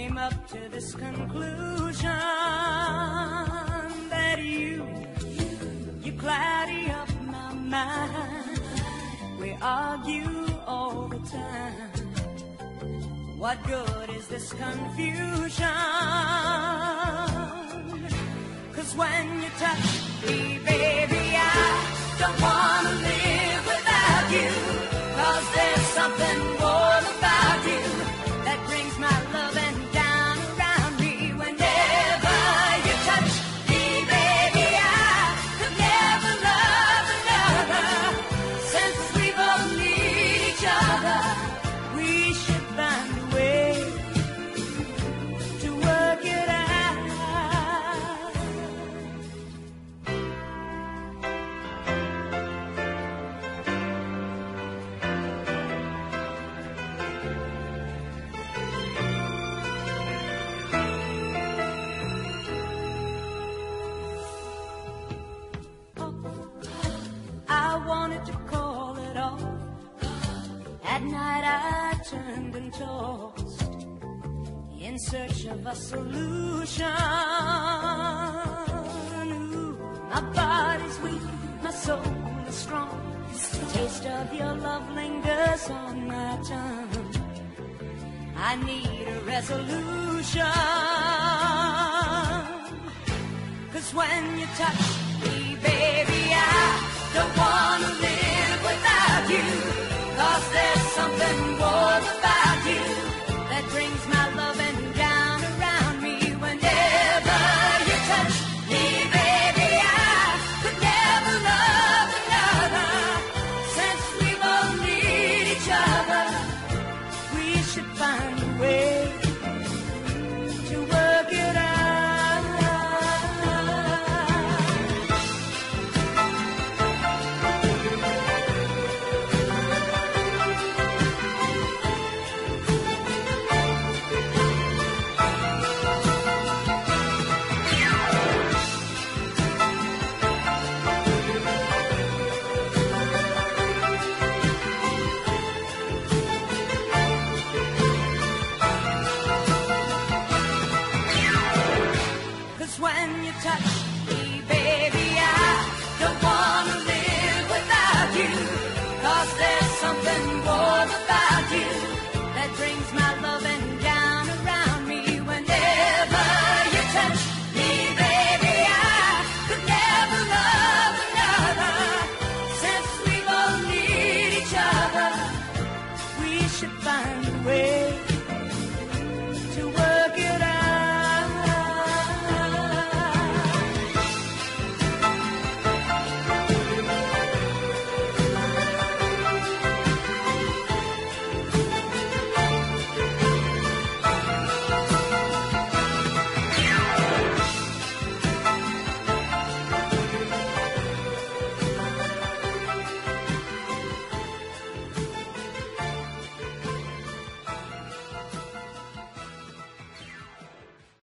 came up to this conclusion that you cloudy up my mind. We argue all the time. What good is this confusion? 'Cause when you touch me, baby, I don't wanna live without you. 'Cause there's something more about you that brings my loving down around me. Whenever you touch me, baby, I could never love another. Since we both need each other, we should find a way to work it out. I wanted to call it off. At night I turned and tossed in search of a solution. Ooh, my body's weak, my soul is strong. The taste of your love lingers on my tongue. I need a resolution. 'Cause when you touch